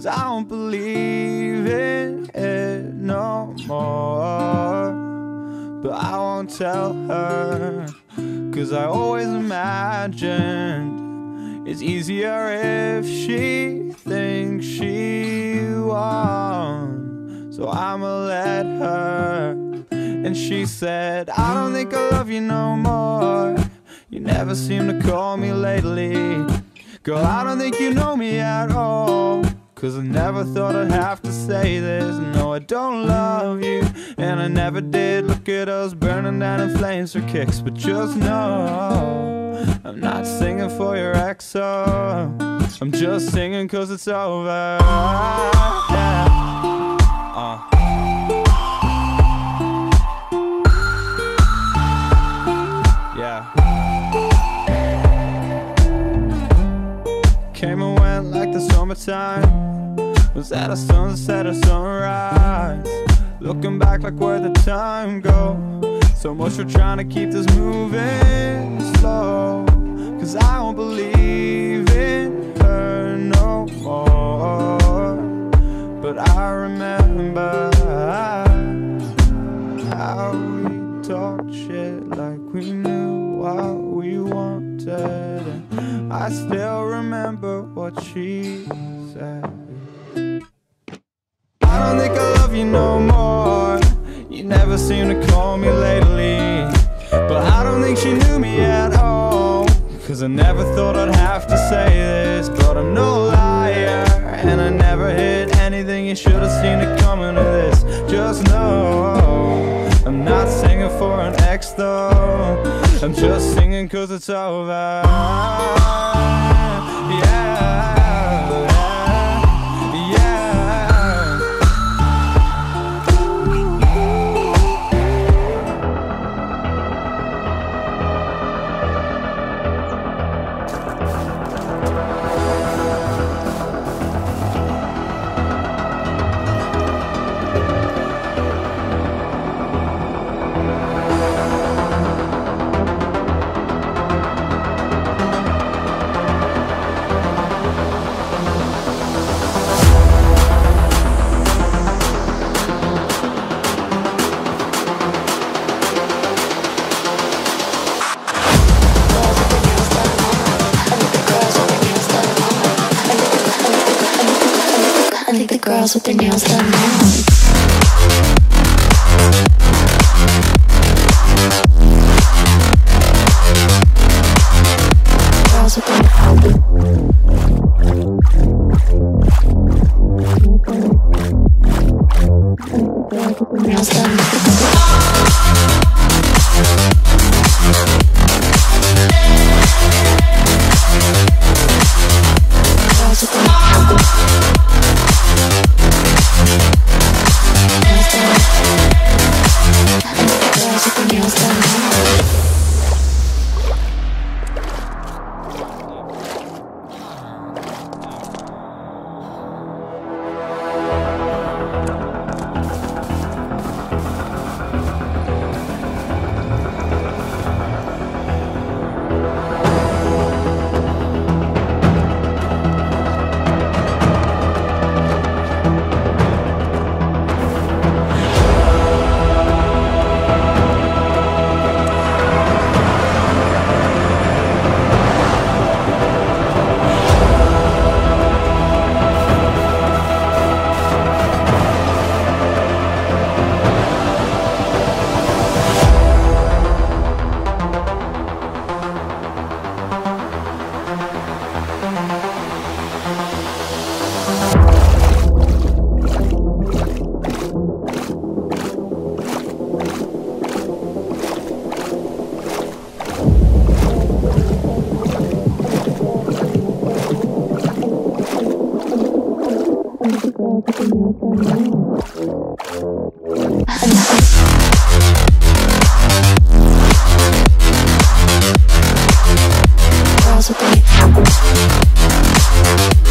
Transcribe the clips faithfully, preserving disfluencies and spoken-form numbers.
'cause I don't believe in it no more. But I won't tell her, 'cause I always imagined it's easier if she thinks she won. So I'ma let her. And she said, I don't think I love you no more. You never seem to call me lately. Girl, I don't think you know me at all. 'Cause I never thought I'd have to say this. No, I don't love you, and I never did. Look at us burning down in flames for kicks. But just know, I'm not singing for your ex, oh. I'm just singing 'cause it's over. Yeah. Uh. Yeah. Came and went like the summertime. Was that a sunset or sunrise? Looking back like where'd the time go? So much for trying to keep this moving slow. 'Cause I don't believe in her no more. But I remember how we talked shit like we knew what we wanted. And I still remember what she said. I don't think I love you no more. You never seem to call me lately. But I don't think she knew me at all. 'Cause I never thought I'd have to say this. But I'm no liar, and I never hid anything. You should have seen it coming to this. Just know, I'm not singing for an ex though. I'm just singing 'cause it's over. Yeah. Girls with their nails done now. Girls with their nails done.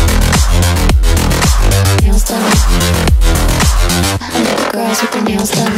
Girls with their nails done.